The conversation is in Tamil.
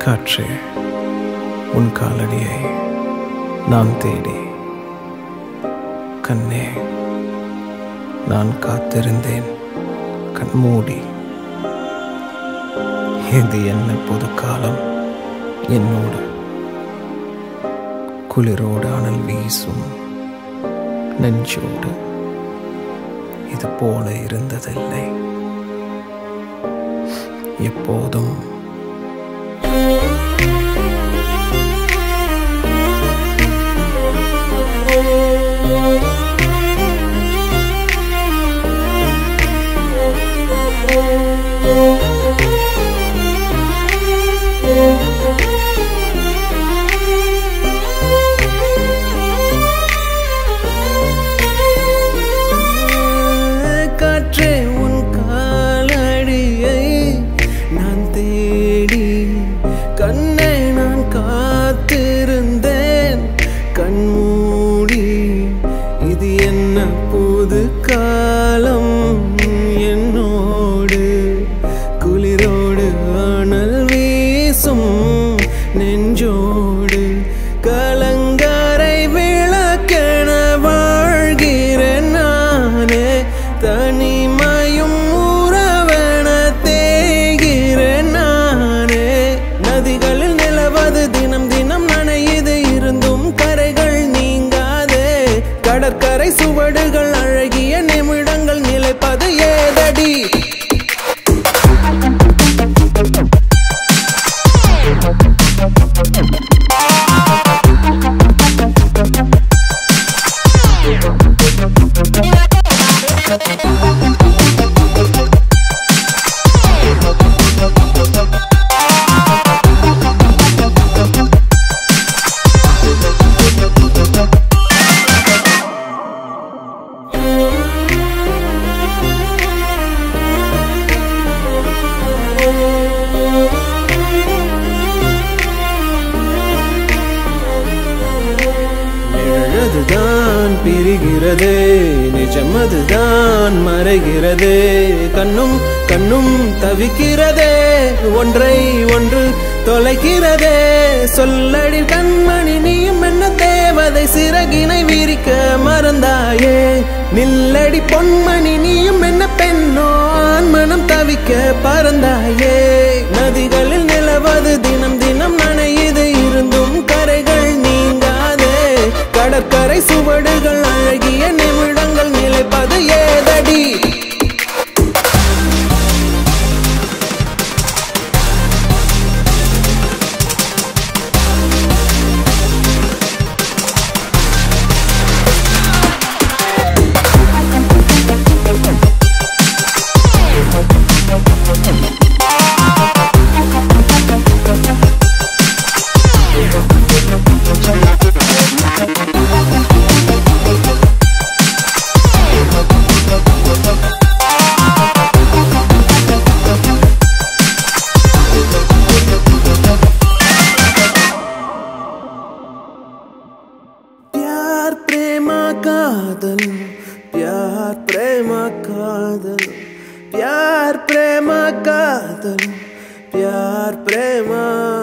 காற்றே உன் காலடியை நான் தேடி, கண்ணே நான் காத்திருந்தேன் கண்மூடி. இது என்ன புது காலம் என்னோடு, குளிரோடு அனல் வீசும் நெஞ்சோடு. இது போல இருந்ததில்லை எப்போதும். காற்றே உன் காலடியை நான் தேடி, கண்ணை நான் காத்திருந்தேன் கண்மூடி. இது என்ன புது காலம் என்னோடு, குளிரோடு அனல் வீசும் நெஞ்சோடு. கலங்கரை விளக்கென வாழ்கிறேன் நானே, தனிமையும் உறவென தேய்கிறேன் நானே. நதிகளில் நிலவது தினம் தினம் நனையுது, இருந்தும் கரைகள் நீங்காதே. கடற்கரை சுவடுகள் அழகிய நிமிடங்கள் நிலைப்பது ஏதடி. அதுதான் பிரிகிறதே, நிஜமதுதான் மறைகிறதே. கண்ணும் கண்ணும் தவிக்கிறதே, ஒன்றை ஒன்று தொலைக்கிறதே. சொல்லடி கண்மணி நீயும் என்ன தேவதை, சிறகினை விரிக்க மறந்தாயே. நில்லடி பொன்மணி நீயும் என்ன பெண்ணோ, ஆண் மனம் தவிக்க பறந்தாயே. நதிகளில் நிலவது தினம் தினம் நனையுது, இருந்தும் கரைகள் நீங்காதே. கடற்கரை சுவடுகள் அழகிய நிமிடங்கள் நிலைப்பது ஏதடி. कादल प्यार प्रेम कादल, प्यार प्रेम कादल, प्यार प्रेम